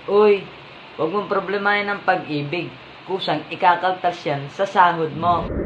Uy, huwag mong problemahin ang pag-ibig. Kusang ikakaltas yan sa sahod mo.